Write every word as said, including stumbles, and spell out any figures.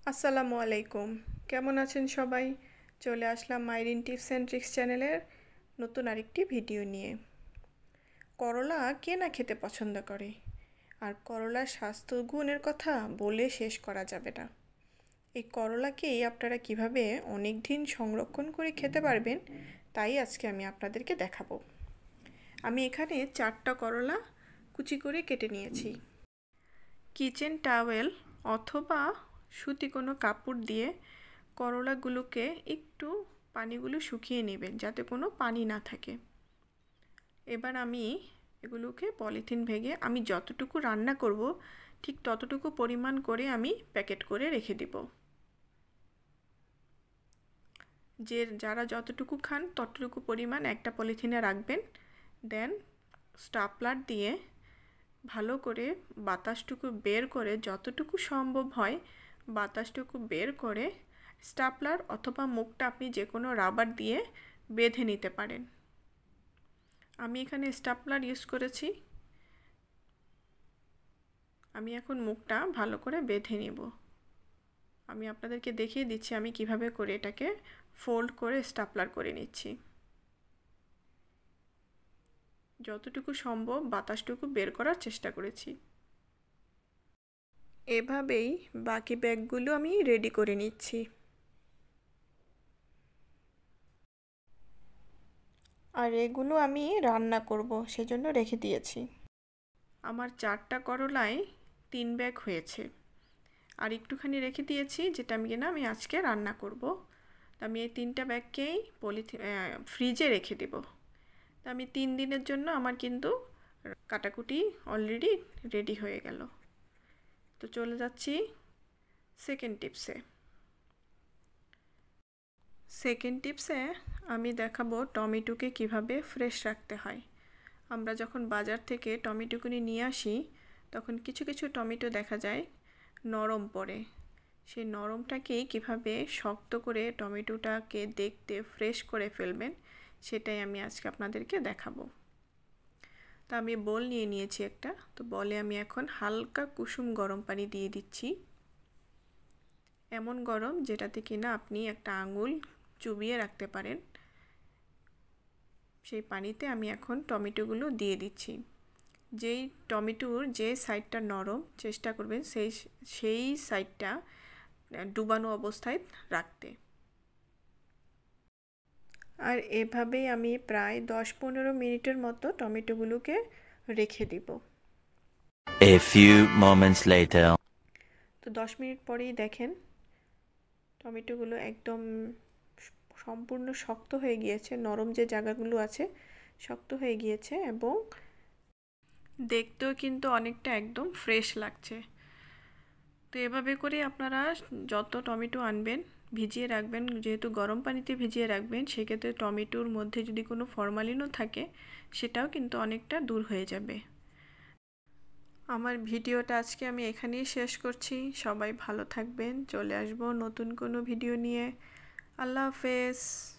আসসালামু আলাইকুম। কেমন আছেন সবাই? চলে আসলাম আইরিন টিপস অ্যান্ড ট্রিক্স চ্যানেলের নতুন আরেকটি ভিডিও নিয়ে। করলা কে না খেতে পছন্দ করে, আর করলার স্বাস্থ্য গুণের কথা বলে শেষ করা যাবে না। এই করলাকেই আপনারা কিভাবে অনেক দিন সংরক্ষণ করে খেতে পারবেন তাই আজকে আমি আপনাদেরকে দেখাবো। আমি এখানে চারটা করলা কুচি করে কেটে নিয়েছি। কিচেন টাওয়েল অথবা সুতি কোনো কাপড় দিয়ে করলাগুলোকে একটু পানিগুলো শুকিয়ে নেবেন যাতে কোনো পানি না থাকে। এবার আমি এগুলোকে পলিথিন ভেঙে আমি যতটুকু রান্না করব ঠিক ততটুকু পরিমাণ করে আমি প্যাকেট করে রেখে দিব। যে যারা যতটুকু খান ততটুকু পরিমাণ একটা পলিথিনে রাখবেন। দেন স্টাপলার দিয়ে ভালো করে বাতাসটুকু বের করে যতটুকু সম্ভব হয় বাতাসটুকু বের করে স্টাপলার অথবা মুখটা আপনি যে কোনো রাবার দিয়ে বেঁধে নিতে পারেন। আমি এখানে স্টাপলার ইউজ করেছি। আমি এখন মুখটা ভালো করে বেঁধে নিব। আমি আপনাদেরকে দেখিয়ে দিচ্ছি আমি কিভাবে করে এটাকে ফোল্ড করে স্টাপলার করে নিচ্ছি। যতটুকু সম্ভব বাতাসটুকু বের করার চেষ্টা করেছি। এভাবেই বাকি ব্যাগগুলো আমি রেডি করে নিচ্ছি। আর এগুলো আমি রান্না করব সেজন্য রেখে দিয়েছি। আমার চারটা করলায় তিন ব্যাগ হয়েছে, আর একটুখানি রেখে দিয়েছি যেটা আমি কিনা আমি আজকে রান্না করব। আমি এই তিনটা ব্যাগকেই পলিথিন ফ্রিজে রেখে দেব। তা আমি তিন দিনের জন্য আমার কিন্তু কাটাকুটি অলরেডি রেডি হয়ে গেল। তো চলে যাচ্ছি সেকেন্ড টিপসে। সেকেন্ড টিপসে আমি দেখাবো টমেটোকে কিভাবে ফ্রেশ রাখতে হয়। আমরা যখন বাজার থেকে টমেটোগুলি নিয়ে আসি তখন কিছু কিছু টমেটো দেখা যায় নরম পড়ে। সেই নরমটাকেই কিভাবে শক্ত করে টমেটোটাকে দেখতে ফ্রেশ করে ফেলবেন সেটাই আমি আজকে আপনাদেরকে দেখাবো। তা আমি বোল নিয়ে নিয়েছি একটা। তো বলে আমি এখন হালকা কুসুম গরম পানি দিয়ে দিচ্ছি। এমন গরম যেটাতে কিনা আপনি একটা আঙুল চুবিয়ে রাখতে পারেন। সেই পানিতে আমি এখন টমেটোগুলো দিয়ে দিচ্ছি। যেই টমেটোর যে সাইডটা নরম চেষ্টা করবেন সেই সেই সাইডটা ডুবানো অবস্থায় রাখতে। আর এভাবেই আমি প্রায় দশ পনেরো মিনিটের মতো টমেটোগুলোকে রেখে দিব। A few moments later. তো দশ মিনিট পরেই দেখেন টমেটোগুলো একদম সম্পূর্ণ শক্ত হয়ে গিয়েছে। নরম যে জায়গাগুলো আছে শক্ত হয়ে গিয়েছে এবং দেখতেও কিন্তু অনেকটা একদম ফ্রেশ লাগছে। তো এভাবে করে আপনারা যত টমেটো আনবেন ভিজিয়ে রাখবেন। যেহেতু গরম পানিতে ভিজিয়ে রাখবেন সেক্ষেত্রে টমেটোর মধ্যে যদি কোনো ফরমালিনও থাকে সেটাও কিন্তু অনেকটা দূর হয়ে যাবে। আমার ভিডিওটা আজকে আমি এখানেই শেষ করছি। সবাই ভালো থাকবেন। চলে আসবো নতুন কোনো ভিডিও নিয়ে। আল্লাহ হাফেজ।